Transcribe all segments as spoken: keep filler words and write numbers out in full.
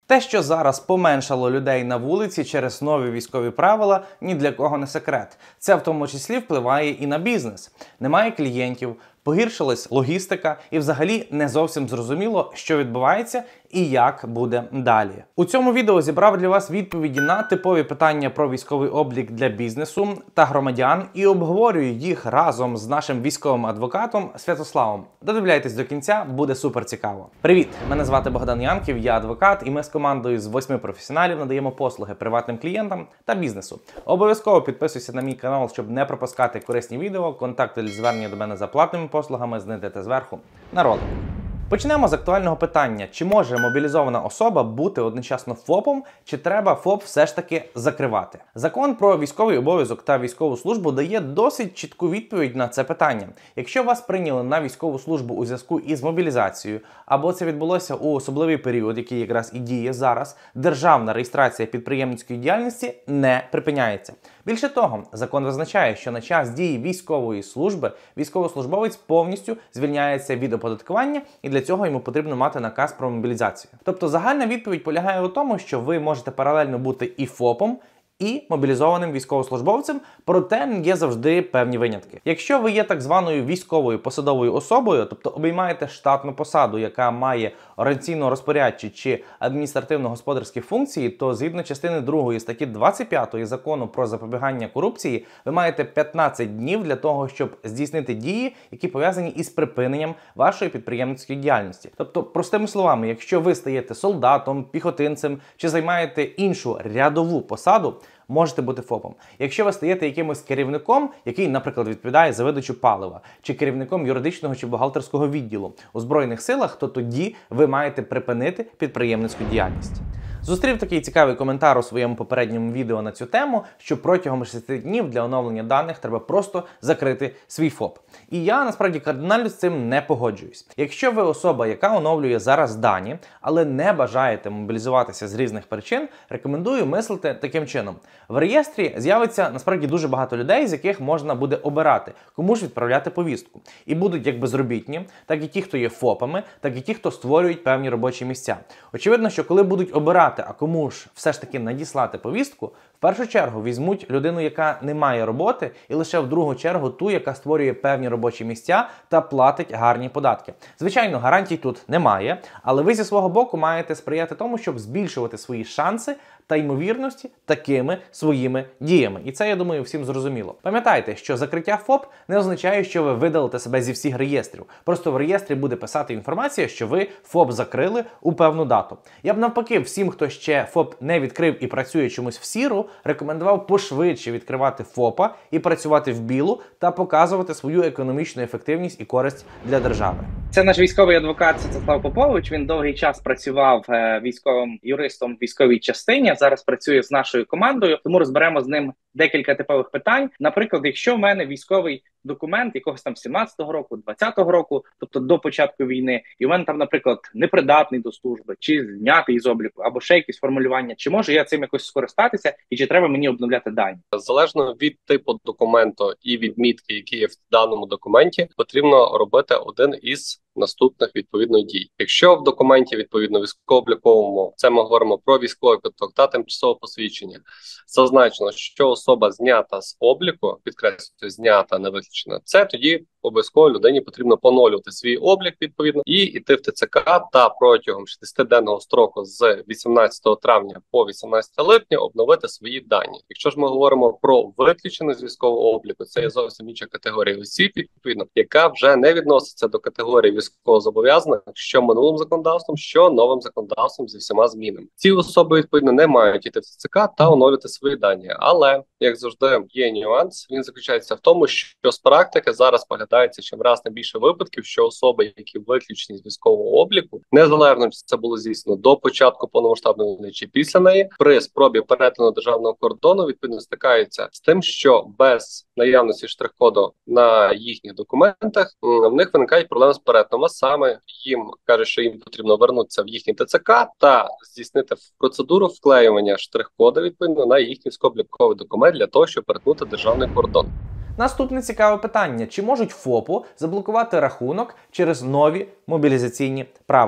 Те, що зараз поменшало людей на вулиці через нові військові правила, ні для кого не секрет. Це в тому числі впливає і на бізнес. Немає клієнтів, погіршилась логістика і взагалі не зовсім зрозуміло, що відбувається і як буде далі. У цьому відео зібрав для вас відповіді на типові питання про військовий облік для бізнесу та громадян і обговорюю їх разом з нашим військовим адвокатом Святославом. Додивляйтесь до кінця, буде супер цікаво. Привіт! Мене звати Богдан Янків, я адвокат, і ми з командою з восьми професіоналів надаємо послуги приватним клієнтам та бізнесу. Обов'язково підписуйся на мій канал, щоб не пропускати корисні відео. Контакти для звернення до мене за платними послугами знайдете зверху на ролику. Почнемо з актуального питання. Чи може мобілізована особа бути одночасно ФОПом, чи треба ФОП все ж таки закривати? Закон про військовий обов'язок та військову службу дає досить чітку відповідь на це питання. Якщо вас прийняли на військову службу у зв'язку із мобілізацією, або це відбулося у особливий період, який якраз і діє зараз, державна реєстрація підприємницької діяльності не припиняється. Більше того, закон визначає, що на час дії військової служби військовослужбовець повністю звільняється від оподаткування, і для цього йому потрібно мати наказ про мобілізацію. Тобто загальна відповідь полягає у тому, що ви можете паралельно бути і ФОПом, і мобілізованим військовослужбовцем, проте є завжди певні винятки. Якщо ви є так званою військовою посадовою особою, тобто обіймаєте штатну посаду, яка має організаційно-розпорядчі чи адміністративно-господарські функції, то згідно частини другої статті двадцять п'ятої Закону про запобігання корупції, ви маєте п'ятнадцять днів для того, щоб здійснити дії, які пов'язані із припиненням вашої підприємницької діяльності. Тобто, простими словами, якщо ви стаєте солдатом, піхотинцем чи займаєте іншу рядову посаду, можете бути ФОПом. Якщо ви стаєте якимось керівником, який, наприклад, відповідає за видачу палива, чи керівником юридичного чи бухгалтерського відділу у Збройних силах, то тоді ви маєте припинити підприємницьку діяльність. Зустрів такий цікавий коментар у своєму попередньому відео на цю тему, що протягом шести днів для оновлення даних треба просто закрити свій ФОП. І я, насправді, кардинально з цим не погоджуюсь. Якщо ви особа, яка оновлює зараз дані, але не бажаєте мобілізуватися з різних причин, рекомендую мислити таким чином. В реєстрі з'явиться, насправді, дуже багато людей, з яких можна буде обирати, кому ж відправляти повістку. І будуть як безробітні, так і ті, хто є ФОПами, так і ті, хто створюють певні робочі місця. Очевидно, що коли будуть обирати, а кому ж все ж таки надіслати повістку, в першу чергу візьмуть людину, яка не має роботи, і лише в другу чергу ту, яка створює певні робочі місця та платить гарні податки. Звичайно, гарантій тут немає, але ви зі свого боку маєте сприяти тому, щоб збільшувати свої шанси та ймовірності такими своїми діями. І це, я думаю, всім зрозуміло. Пам'ятайте, що закриття ФОП не означає, що ви видалите себе зі всіх реєстрів. Просто в реєстрі буде писати інформація, що ви ФОП закрили у певну дату. Я б навпаки всім, хто ще ФОП не відкрив і працює чомусь в сіру, рекомендував пошвидше відкривати ФОПа і працювати в білу та показувати свою економічну ефективність і користь для держави. Це наш військовий адвокат Святослав Попович. Він довгий час працював військовим юристом в військовій частині. Зараз працює з нашою командою, тому розберемо з ним декілька типових питань. Наприклад, якщо в мене військовий документ якогось там сімнадцятого року, двадцятого року, тобто до початку війни, і в мене там, наприклад, непридатний до служби, чи знятий з обліку, або ще якісь формулювання, чи можу я цим якось скористатися, і чи треба мені обновляти дані? Залежно від типу документу і відмітки, які є в даному документі, потрібно робити один із наступних відповідно дій. Якщо в документі відповідно військово-обліковому, це ми говоримо про військовий квиток та тимчасове посвідчення, зазначено, що особа знята з обліку, підкреслюю, знята, не виключена, це тоді обов'язково людині потрібно поновлювати свій облік відповідно і йти в ТЦК та протягом шістдесятиденного строку з вісімнадцятого травня по вісімнадцяте липня обновити свої дані. Якщо ж ми говоримо про виключене з військового обліку, це є зовсім інша категорія осіб, відповідно, яка вже не відноситься до категорії військовозобов'язаних, що минулим законодавством, що новим законодавством зі всіма змінами. Ці особи, відповідно, не мають йти в ТЦК та оновлювати свої дані. Але, як завжди, є нюанс. Він заключається в тому, що з практики зараз поглядається чим раз на більше випадків, що особи, які виключені з військового обліку, незалежно чи це було здійснено до початку повномасштабної війни чи після неї, при спробі перетину державного кордону, відповідно, стикаються з тим, що без наявності штрих-коду на їхніх документах в них виникають проблеми з перетином. А саме їм кажуть, що їм потрібно вернутися в їхній ТЦК та здійснити процедуру вклеювання штрих-коду відповідно на їхній військово-обліковий документ для того, щоб перетнути державний кордон. Наступне цікаве питання. Чи можуть ФОПу заблокувати рахунок через нові мобілізаційні правила?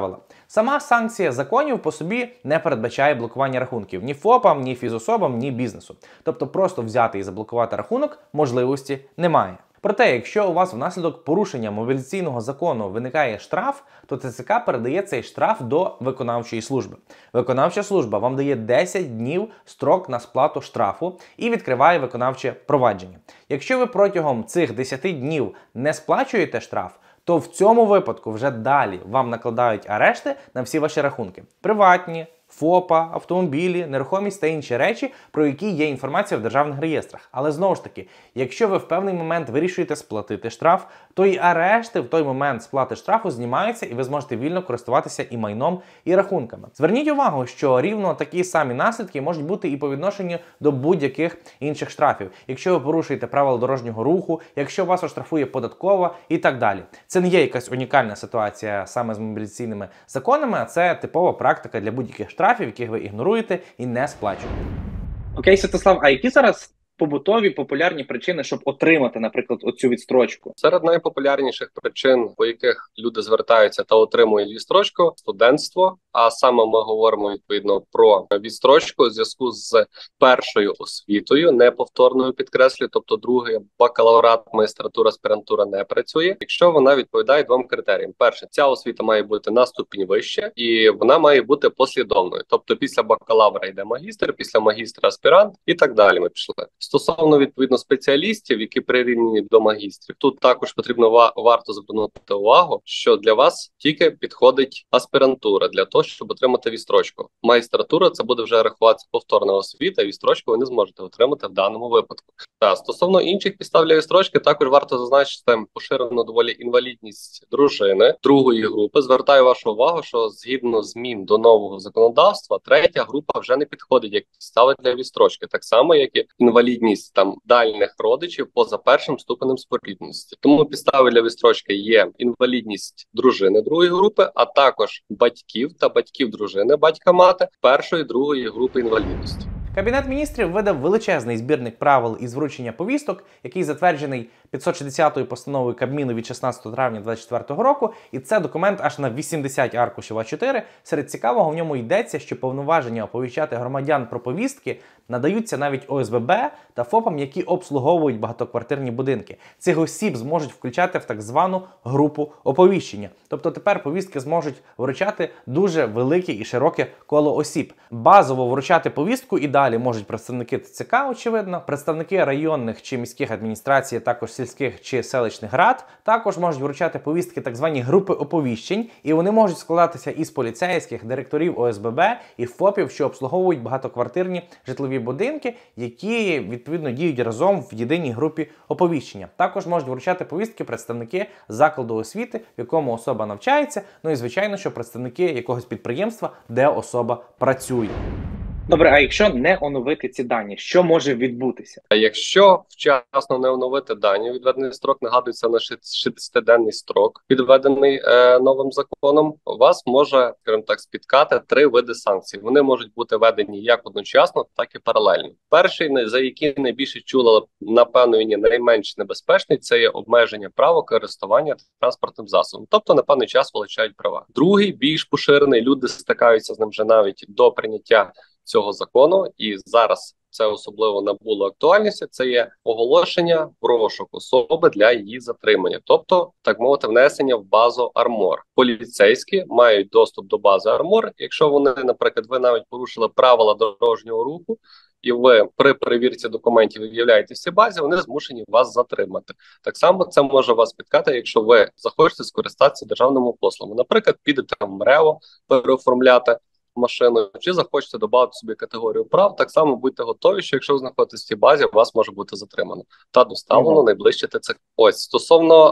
Сама санкція законів по собі не передбачає блокування рахунків ні ФОПам, ні фізособам, ні бізнесу. Тобто просто взяти і заблокувати рахунок можливості немає. Проте, якщо у вас внаслідок порушення мобілізаційного закону виникає штраф, то ТЦК передає цей штраф до виконавчої служби. Виконавча служба вам дає десять днів строк на сплату штрафу і відкриває виконавче провадження. Якщо ви протягом цих десяти днів не сплачуєте штраф, то в цьому випадку вже далі вам накладають арешти на всі ваші рахунки. Приватні, ФОПа, автомобілі, нерухомість та інші речі, про які є інформація в державних реєстрах. Але знову ж таки, якщо ви в певний момент вирішуєте сплатити штраф, то і арешти в той момент сплати штрафу знімаються і ви зможете вільно користуватися і майном, і рахунками. Зверніть увагу, що рівно такі самі наслідки можуть бути і по відношенню до будь-яких інших штрафів. Якщо ви порушуєте правила дорожнього руху, якщо вас оштрафує податкова і так далі. Це не є якась унікальна ситуація саме з мобілізаційними законами, а це типова практика для будь-яких штрафів, яких ви ігноруєте і не сплачуєте. Окей, Святослав, а які зараз побутові популярні причини, щоб отримати, наприклад, оцю відстрочку? Серед найпопулярніших причин, по яких люди звертаються та отримують відстрочку, студентство. А саме ми говоримо відповідно про відстрочку у зв'язку з першою освітою, неповторною підкреслюю, тобто другий бакалаврат, магістратура, аспірантура не працює, якщо вона відповідає двом критеріям. Перше, ця освіта має бути на ступінь вище, і вона має бути послідовною. Тобто після бакалавра йде магістр, після магістра аспірант і так далі ми пішли. Стосовно, відповідно, спеціалістів, які прирівняні до магістрів, тут також потрібно ва- варто звернути увагу, що для вас тільки підходить аспірантура для того, щоб отримати відстрочку. Магістратура – це буде вже рахуватися повторна освіта, і відстрочку ви не зможете отримати в даному випадку. Та стосовно інших підстав для відстрочки, також варто зазначити поширену доволі інвалідність дружини другої групи. Звертаю вашу увагу, що згідно змін до нового законодавства, третя група вже не підходить як підстава для відстрочки, так само, як і інвалідність там дальних родичів поза першим ступенем спорідності. Тому підстави для відстрочки є інвалідність дружини другої групи, а також батьків та батьків дружини, батька-мати першої, другої групи інвалідності. Кабінет міністрів видав величезний збірник правил із вручення повісток, який затверджений п'ятсот шістдесятою постановою Кабміну від шістнадцятого травня двадцять четвертого року, і це документ аж на вісімдесят аркушів а чотири. Серед цікавого в ньому йдеться, що повноваження оповіщати громадян про повістки надаються навіть О С Б Б та ФОПам, які обслуговують багатоквартирні будинки. Цих осіб зможуть включати в так звану групу оповіщення. Тобто тепер повістки зможуть вручати дуже велике і широке коло осіб. Базово вручати повістку і далі можуть представники Т Ц К, очевидно, представники районних чи міських адміністрацій, також сільських чи селищних рад, також можуть вручати повістки так звані групи оповіщень, і вони можуть складатися із поліцейських, директорів О С Б Б і ФОПів, що обслуговують багатоквартирні житлові будинки, які, відповідно, діють разом в єдиній групі оповіщення. Також можуть вручати повістки представники закладу освіти, в якому особа навчається, ну і, звичайно, що представники якогось підприємства, де особа працює. Добре, а якщо не оновити ці дані, що може відбутися? А якщо вчасно не оновити дані, відведений строк нагадується на шістдесятиденний строк, відведений е, новим законом, вас може, скажімо так, спіткати три види санкцій. Вони можуть бути введені як одночасно, так і паралельно. Перший, за який найбільше чули, напевно, він є найменш небезпечний, це є обмеження права користування транспортним засобом. Тобто на певний час вилучають права. Другий, більш поширений, люди стикаються з ним вже навіть до прийняття цього закону, і зараз це особливо набуло актуальності, це є оголошення в розшук особи для її затримання, тобто, так мовити, внесення в базу Армор. Поліцейські мають доступ до бази Армор, якщо вони, наприклад, ви навіть порушили правила дорожнього руху, і ви при перевірці документів виявляєтесь в цій базі, вони змушені вас затримати. Так само це може вас спіткати, якщо ви захочете скористатися державними послугами. Наприклад, підете в МРЕО переоформляти машину, чи захочете додати собі категорію прав, так само будьте готові, що якщо ви знаходитесь в цій базі, вас може бути затримано та доставлено mm-hmm. найближче Т Ц К. Ось, стосовно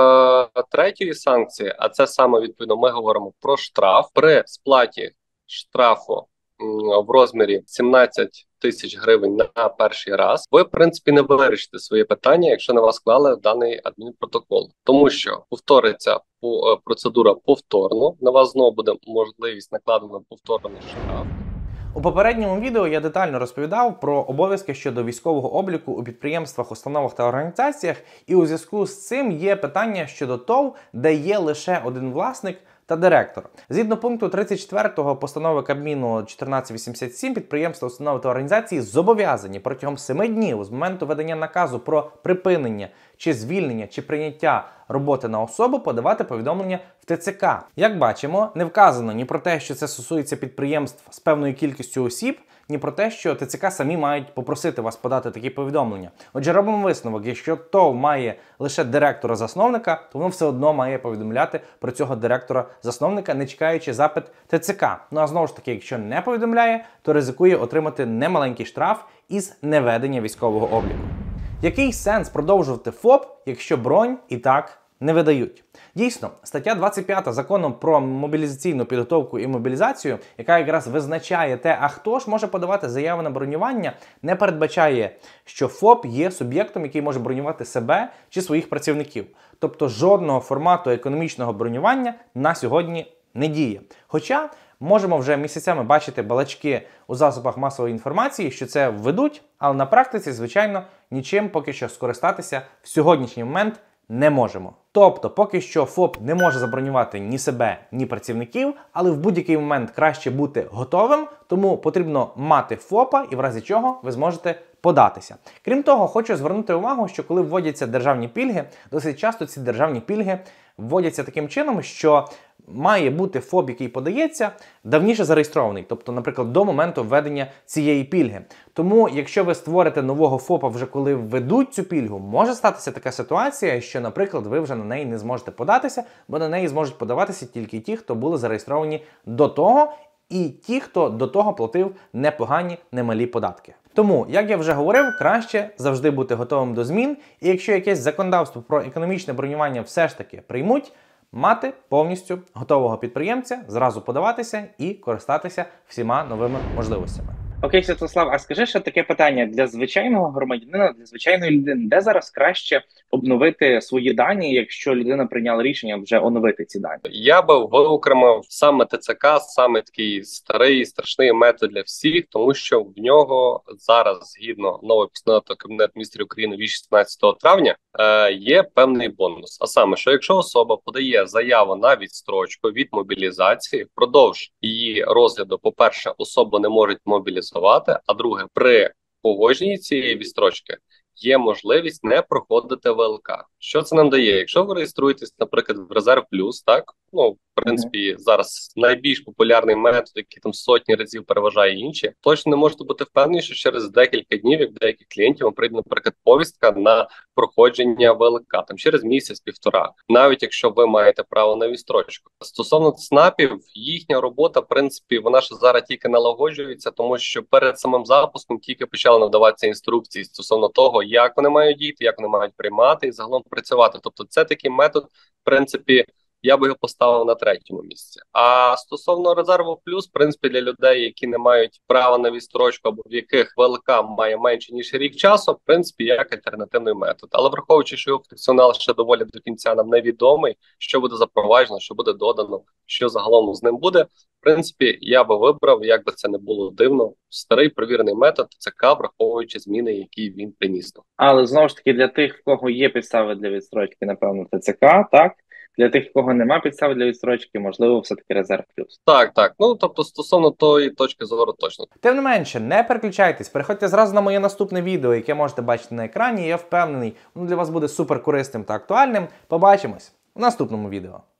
е- третьої санкції, а це саме, відповідно, ми говоримо про штраф. При сплаті штрафу м- в розмірі сімнадцять тисяч гривень на перший раз, ви, в принципі, не вирішите своє питання, якщо на вас склали даний адмінпротокол. Тому що повториться процедура повторно, на вас знову буде можливість накладено повторний штраф. У попередньому відео я детально розповідав про обов'язки щодо військового обліку у підприємствах, установах та організаціях, і у зв'язку з цим є питання щодо ТОВ, де є лише один власник та директор. Згідно пункту тридцять четвертого постанови Кабміну чотирнадцять вісімдесят сім, підприємства, установи та організації зобов'язані протягом семи днів з моменту видання наказу про припинення чи звільнення чи прийняття роботи на особу подавати повідомлення в ТЦК. Як бачимо, не вказано ні про те, що це стосується підприємств з певною кількістю осіб, ні про те, що ТЦК самі мають попросити вас подати такі повідомлення. Отже, робимо висновок, якщо ТОВ має лише директора-засновника, то воно все одно має повідомляти про цього директора-засновника, не чекаючи запит ТЦК. Ну а знову ж таки, якщо не повідомляє, то ризикує отримати немаленький штраф із неведення військового обліку. Який сенс продовжувати ФОП, якщо бронь і так не видають? Дійсно, стаття двадцять п'ята Закону про мобілізаційну підготовку і мобілізацію, яка якраз визначає те, а хто ж може подавати заяви на бронювання, не передбачає, що ФОП є суб'єктом, який може бронювати себе чи своїх працівників. Тобто жодного формату економічного бронювання на сьогодні не діє. Хоча можемо вже місяцями бачити балачки у засобах масової інформації, що це введуть, але на практиці, звичайно, нічим поки що скористатися в сьогоднішній момент не можемо. Тобто, поки що ФОП не може забронювати ні себе, ні працівників, але в будь-який момент краще бути готовим, тому потрібно мати ФОПа і в разі чого ви зможете податися. Крім того, хочу звернути увагу, що коли вводяться державні пільги, досить часто ці державні пільги вводяться таким чином, що має бути ФОП, який подається, давніше зареєстрований, тобто, наприклад, до моменту введення цієї пільги. Тому, якщо ви створите нового ФОПа вже коли введуть цю пільгу, може статися така ситуація, що, наприклад, ви вже на неї не зможете податися, бо на неї зможуть подаватися тільки ті, хто були зареєстровані до того, і ті, хто до того платив непогані, немалі податки. Тому, як я вже говорив, краще завжди бути готовим до змін, і якщо якесь законодавство про економічне бронювання все ж таки приймуть, мати повністю готового підприємця, зразу подаватися і користатися всіма новими можливостями. Окей, Святослав, а скажи ще таке питання для звичайного громадянина, для звичайної людини, де зараз краще обновити свої дані, якщо людина прийняла рішення вже оновити ці дані? Я би виокремив саме ТЦК, саме такий старий, страшний метод для всіх, тому що в нього зараз, згідно нової постанови Кабінету міністрів України від шістнадцятого травня, е, є певний бонус. А саме, що якщо особа подає заяву на відстрочку від мобілізації, впродовж її розгляду, по-перше, особу не можуть мобілізувати, а друге, при погодженні цієї відстрочки є можливість не проходити ВЛК. Що це нам дає? Якщо ви реєструєтесь, наприклад, в Резерв Плюс, так? Ну, в принципі, mm-hmm. зараз найбільш популярний метод, який там сотні разів переважає інші, точно не можете бути впевнені, що через декілька днів, як деяких клієнтів, вам прийде, наприклад, повістка на проходження ВЛК, там через місяць-півтора, навіть якщо ви маєте право на відстрочку. Стосовно ЦНАПів, їхня робота, в принципі, вона ж зараз тільки налагоджується, тому що перед самим запуском тільки почали надаватися інструкції стосовно того, як вони мають діяти, як вони мають приймати і загалом працювати. Тобто це такий метод, в принципі, я би його поставив на третьому місці. А стосовно резерву плюс, в принципі, для людей, які не мають права на відстрочку або в яких ВЛК має менше ніж рік часу, в принципі, як альтернативний метод. Але враховуючи, що його функціонал ще доволі до кінця нам невідомий, що буде запроваджено, що буде додано, що загалом з ним буде, в принципі, я би вибрав, як би це не було дивно, старий провірений метод ЦК, враховуючи зміни, які він приніс. Але знову ж таки, для тих, в кого є підстави для відстрочки, напевно, ТЦК, так? Для тих, в кого немає підстав для відстрочки, можливо, все-таки Резерв Плюс. Так, так. Ну, тобто, стосовно тої точки зору точно. Тим не менше, не переключайтесь, переходьте зразу на моє наступне відео, яке можете бачити на екрані. Я впевнений, воно для вас буде супер корисним та актуальним. Побачимось у наступному відео.